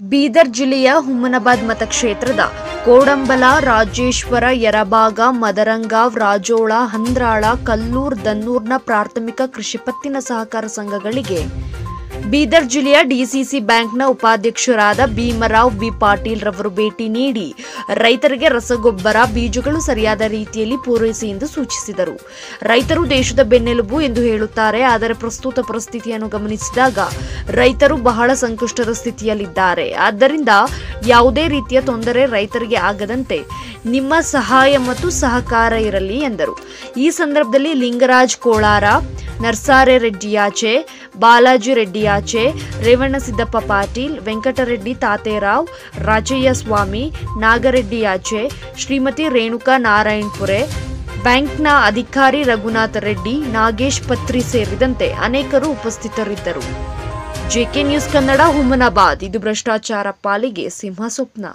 ಬೀದರ್ ಜಿಲ್ಲೆಯ ಹುಮನಾಬಾದ್ ಮತಕ್ಷೇತ್ರದ ಕೋಡಂಬಲ, ರಾಜೇಶ್ವರ, ಯರಬಾಗ, ಮದರಂಗಾವ್, ರಾಜೋಳ, ಹಂದ್ರಾಳ, ಕಲ್ಲೂರ್, ದನ್ನೂರ್ನ ಪ್ರಾಥಮಿಕ ಕೃಷಿ ಪತ್ತಿನ ಸಹಕಾರ ಸಂಘಗಳಿಗೆ ಬೀದರ್ ಜಿಲ್ಲೆಯ ಡಿಸಿಸಿ ಬ್ಯಾಂಕ್ನ ಉಪಾಧ್ಯಕ್ಷರಾದ ಭೀಮರಾವ್ ಬಿ ಪಾಟೀಲ್ ರವರು ಭೇಟಿ ನೀಡಿ ರೈತರಿಗೆ ರಸಗೊಬ್ಬರ, ಬೀಜಗಳು ಸರಿಯಾದ ರೀತಿಯಲ್ಲಿ ಪೂರೈಸಿ ಎಂದು ಸೂಚಿಸಿದರು. ರೈತರು ದೇಶದ ಬೆನ್ನೆಲುಬು ಎಂದು ಹೇಳುತ್ತಾರೆ, ಆದರೆ ಪ್ರಸ್ತುತ ಪರಿಸ್ಥಿತಿಯನ್ನು ಗಮನಿಸಿದಾಗ ರೈತರು ಬಹಳ ಸಂಕಷ್ಟದ ಸ್ಥಿತಿಯಲ್ಲಿದ್ದಾರೆ. ಆದ್ದರಿಂದ ಯಾವುದೇ ರೀತಿಯ ತೊಂದರೆ ರೈತರಿಗೆ ಆಗದಂತೆ ನಿಮ್ಮ ಸಹಾಯ ಮತ್ತು ಸಹಕಾರ ಇರಲಿ ಎಂದರು. ಈ ಸಂದರ್ಭದಲ್ಲಿ ಲಿಂಗರಾಜ್ ಕೋಳಾರ, ನರ್ಸಾರೆ ರೆಡ್ಡಿಯಾಚೆ, ಬಾಲಾಜಿ ರೆಡ್ಡಿಯಾಚೆ, ರೇವಣ್ಣಸಿದ್ದಪ್ಪ ಪಾಟೀಲ್, ವೆಂಕಟರೆಡ್ಡಿ ತಾತೇರಾವ್, ರಾಜಯ್ಯ ಸ್ವಾಮಿ, ನಾಗರೆಡ್ಡಿಯಾಚೆ, ಶ್ರೀಮತಿ ರೇಣುಕಾ ನಾರಾಯಣಪುರೆ, ಬ್ಯಾಂಕ್ನ ಅಧಿಕಾರಿ ರಘುನಾಥ ರೆಡ್ಡಿ, ನಾಗೇಶ್ ಪತ್ರಿ ಸೇರಿದಂತೆ ಅನೇಕರು ಉಪಸ್ಥಿತರಿದ್ದರು. JK news Kannada, Humnabad. ಇದು ಭ್ರಷ್ಟಾಚಾರ ಪಾಲಿಗೆ ಸಿಂಹ ಸ್ವಪ್ನ.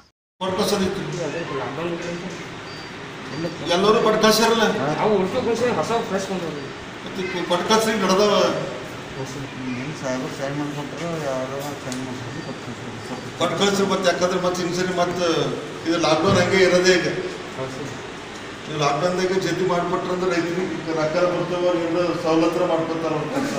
ಯಾಕಂದ್ರೆ ಮತ್ತೆ ಇನ್ಸರಿ ಮತ್ತೆ ಇದು ಲಾಕ್ಡೌನ್ ಹಂಗೆ ಇರೋದೇ. ಈಗ ನೀವು ಲಾಕ್ಡೌನ್ದಾಗ ಜಲ್ದಿ ಮಾಡಿಕೊಟ್ರಂದ್ರೆ ರೈತರಿಗೆ ರೊಕ್ಕ ಬರ್ತಾವ, ಎಲ್ಲ ಸವಲತ್ತು ಮಾಡ್ಕೊತಾರ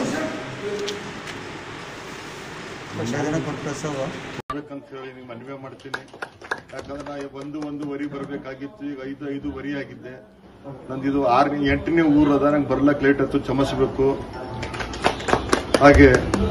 ಅಂತ ಹೇಳಿ ನೀವು ಮನವಿ ಮಾಡ್ತೀನಿ. ಯಾಕಂದ್ರೆ ನಾ ಒಂದೂವರೆ ಬರಬೇಕಾಗಿತ್ತು, ಈಗ 5:05 ಆಗಿದ್ದೆ. ನಂದಿದು 8ನೇ ಊರು ಅದ, ನಂಗೆ ಬರ್ಲಕ್ಕೆ ಲೇಟ್ ಆಯ್ತು, ಕ್ಷಮಿಸಬೇಕು. ಹಾಗೆ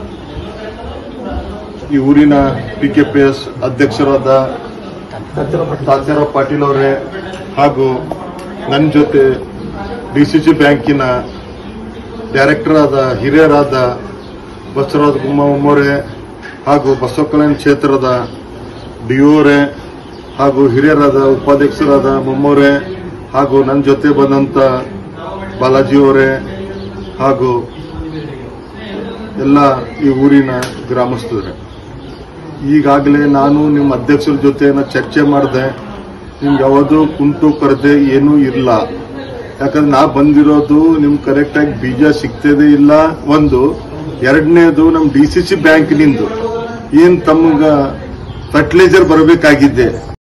ಈ ಊರಿನ PKPS ಅಧ್ಯಕ್ಷರಾದ ತಾತೇರಾವ್ ಪಾಟೀಲ್ ಅವರೇ ಹಾಗೂ ನನ್ನ ಜೊತೆ DCC ಬ್ಯಾಂಕಿನ ಡೈರೆಕ್ಟರ್ ಆದ ಹಿರಿಯರಾದ ಬಸವರಾಜ್ ಗುಮ್ಮವರೇ ಹಾಗೂ ಬಸವ ಕಲ್ಯಾಣ ಕ್ಷೇತ್ರದ DOರೇ ಹಾಗೂ ಹಿರಿಯರಾದ ಉಪಾಧ್ಯಕ್ಷರಾದ ಮೊಮ್ಮೋರೆ ಹಾಗೂ ನನ್ನ ಜೊತೆ ಬಂದಂತ ಬಾಲಾಜಿಯವರೇ ಹಾಗೂ ಎಲ್ಲ ಈ ಊರಿನ ಗ್ರಾಮಸ್ಥರೇ, ಈಗಾಗಲೇ ನಾನು ನಿಮ್ಮ ಅಧ್ಯಕ್ಷರ ಜೊತೆ ಚರ್ಚೆ ಮಾಡಿದೆ. ನಿಮ್ಗೆ ಯಾವುದೂ ಕುಂಟು ಕೊರತೆ ಏನೂ ಇಲ್ಲ. ಯಾಕಂದ್ರೆ ನಾ ಬಂದಿರೋದು ನಿಮ್ಗೆ ಕರೆಕ್ಟಾಗಿ ಬೀಜ ಸಿಗ್ತದೆ ಇಲ್ಲ, ಒಂದು. ಎರಡನೇದು ನಮ್ಮ DCC ಬ್ಯಾಂಕ್ನಿಂದ ಏನ್ ತಮ್ಗ ಫರ್ಟಿಲೈಸರ್ ಬರಬೇಕಾಗಿದ್ದೆ,